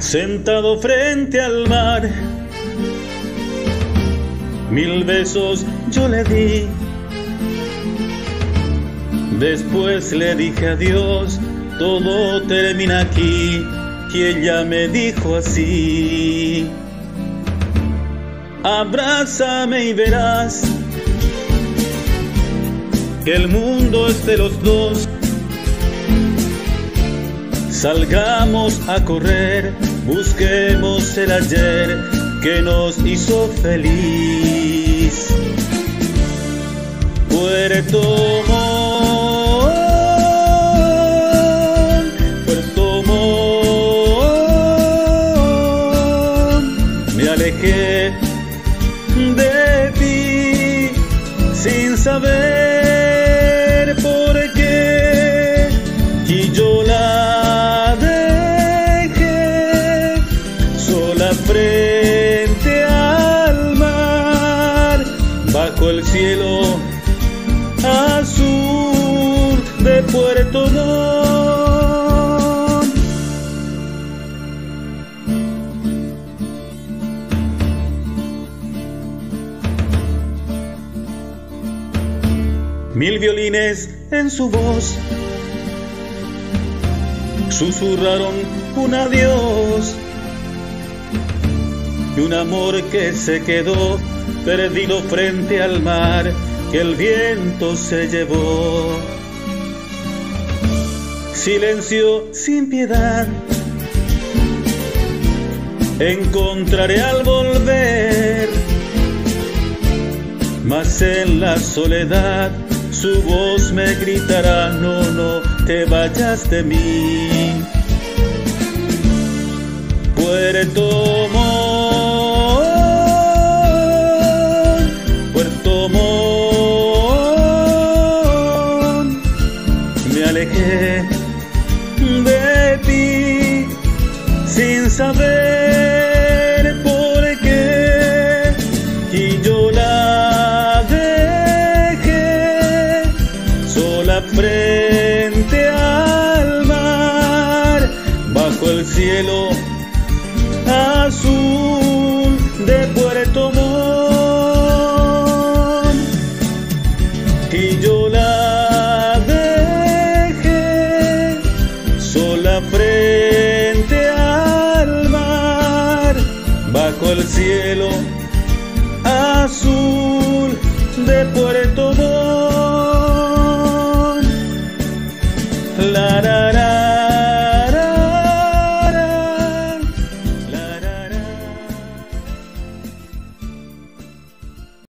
Sentado frente al mar, 1000 besos yo le di. Después le dije adiós, todo termina aquí. Y ella me dijo así: abrázame y verás que el mundo es de los dos. Salgamos a correr, busquemos el ayer que nos hizo feliz. Puerto Montt, Puerto Montt, me alejé de ti sin saber por qué, y yo la dejé sola frente al mar, bajo el cielo azul de Puerto Montt. Mil violines en su voz susurraron un adiós, y un amor que se quedó perdido frente al mar, que el viento se llevó. Silencio sin piedad encontraré al volver, mas en la soledad su voz me gritará: no, no te vayas de mí. Puerto Montt, Puerto Montt, me alejé de ti sin saber por qué, y yo la dejé sola frente al mar, bajo el cielo azul de Puerto Montt, y yo la dejé sola frente al mar, bajo el cielo azul de Puerto Montt.